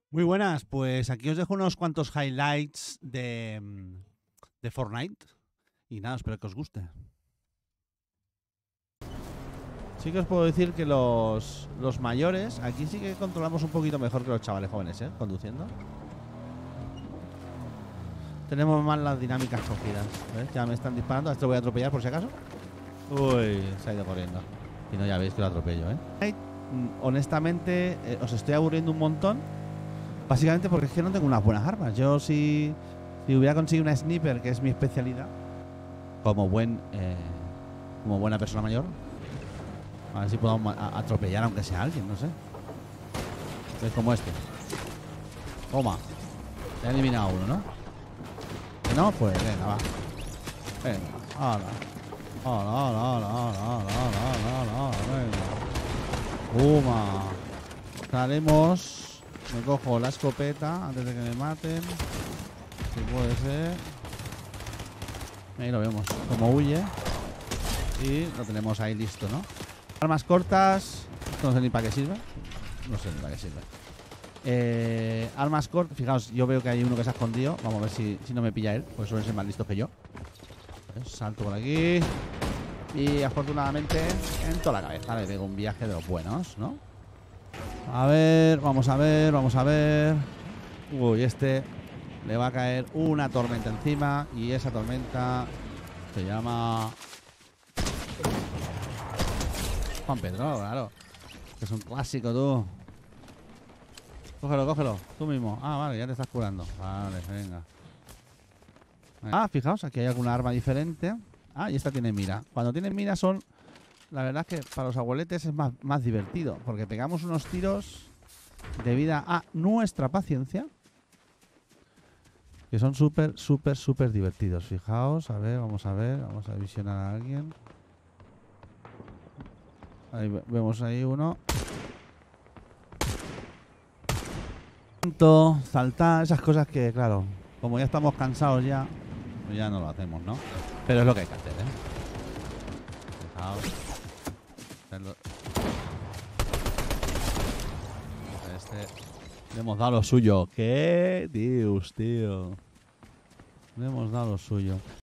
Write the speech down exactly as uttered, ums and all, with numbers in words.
Muy buenas, pues aquí os dejo unos cuantos highlights de, mm, de Fortnite. Y nada, espero que os guste. Sí que os puedo decir que los, los mayores, aquí sí que controlamos un poquito mejor que los chavales jóvenes, ¿eh? Conduciendo. Tenemos más las dinámicas cogidas. ¿Ves? Ya me están disparando. A este lo voy a atropellar por si acaso. Uy, se ha ido corriendo. Y no, ya veis que lo atropello, ¿eh? Mm, Honestamente, eh, os estoy aburriendo un montón. Básicamente porque es que no tengo unas buenas armas. Yo si, si hubiera conseguido una sniper, que es mi especialidad, como buen eh, como buena persona mayor, a ver si puedo ma- a- atropellar aunque sea a alguien, no sé. Es como este. Toma. He eliminado a uno, ¿no? Que no, pues venga, va. Venga, hala. Hala, hala, hala, hala, hala, hala, hala, hala, venga. Puma. Salimos. Me cojo la escopeta antes de que me maten. Si puede ser. Ahí lo vemos, como huye. Y lo tenemos ahí listo, ¿no? Armas cortas. Esto no sé ni para qué sirve. No sé ni para qué sirve. Eh, armas cortas. Fijaos, yo veo que hay uno que se ha escondido. Vamos a ver si, si no me pilla él, pues suelen ser más listos que yo. Pues salto por aquí. Y afortunadamente en toda la cabeza le pego un viaje de los buenos, ¿no? A ver, vamos a ver, vamos a ver. Uy, este le va a caer una tormenta encima. Y esa tormenta se llama Juan Pedro, claro. Que es un clásico, tú. Cógelo, cógelo, tú mismo. Ah, vale, ya te estás curando. Vale, venga. Ah, fijaos, aquí hay alguna arma diferente. Ah, y esta tiene mira. Cuando tiene mira son... La verdad es que para los abueletes es más, más divertido. Porque pegamos unos tiros debido a nuestra paciencia. Que son súper, súper, súper divertidos. Fijaos, a ver, vamos a ver. Vamos a visionar a alguien. Ahí ve- vemos ahí uno. Saltar, esas cosas que, claro, como ya estamos cansados ya, pues ya no lo hacemos, ¿no? Pero es lo que hay que hacer, ¿eh? Fijaos. Hacerlo. Este. Le hemos dado lo suyo. ¿Qué? Dios, tío. Le hemos dado lo suyo.